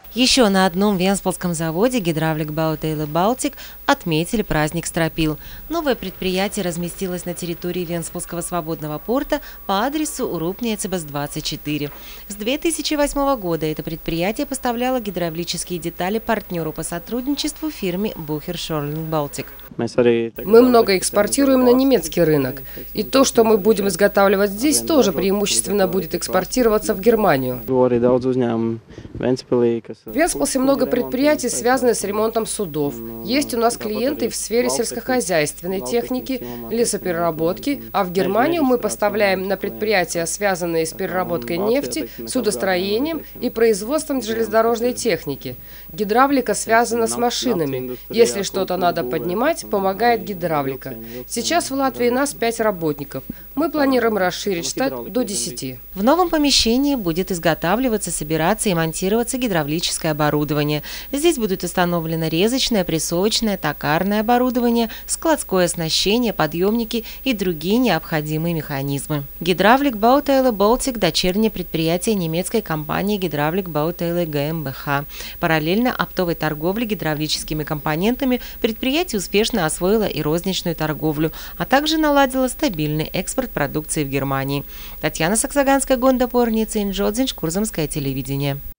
Еще на одном венспилском заводе Hydraulic Bauteiler Baltic отметили праздник стропил. Новое предприятие разместилось на территории Венспилского свободного порта по адресу Урупниецебас 24. С 2008 года это предприятие поставляло гидравлические детали партнеру по сотрудничеству фирме Bucher Schorling Baltic. Мы много экспортируем на немецкий рынок. И то, что мы будем изготавливать здесь, тоже преимущественно будет экспортироваться в Германию. В Венспилсе много предприятий, связанных с ремонтом судов. Есть у нас клиенты в сфере сельскохозяйственной техники, лесопереработки, а в Германию мы поставляем на предприятия, связанные с переработкой нефти, судостроением и производством железнодорожной техники. Гидравлика связана с машинами. Если что-то надо поднимать, помогает гидравлика. Сейчас в Латвии нас 5 работников. Мы планируем расширить штат до 10. В новом помещении будет изготавливаться, собираться и монтироваться гидравлическое оборудование. Здесь будут установлены резочное, прессовочное, токарное оборудование, складское оснащение, подъемники и другие необходимые механизмы. Hydraulic Bauteiler Baltic – дочернее предприятие немецкой компании Hydraulic Bauteiler GmbH. Параллельно оптовой торговле гидравлическими компонентами предприятие успешно освоило и розничную торговлю, а также наладило стабильный экспорт продукции в Германии. Татьяна Саксаганская, Гонда Порница, Инжодзинш, Курзамское телевидение.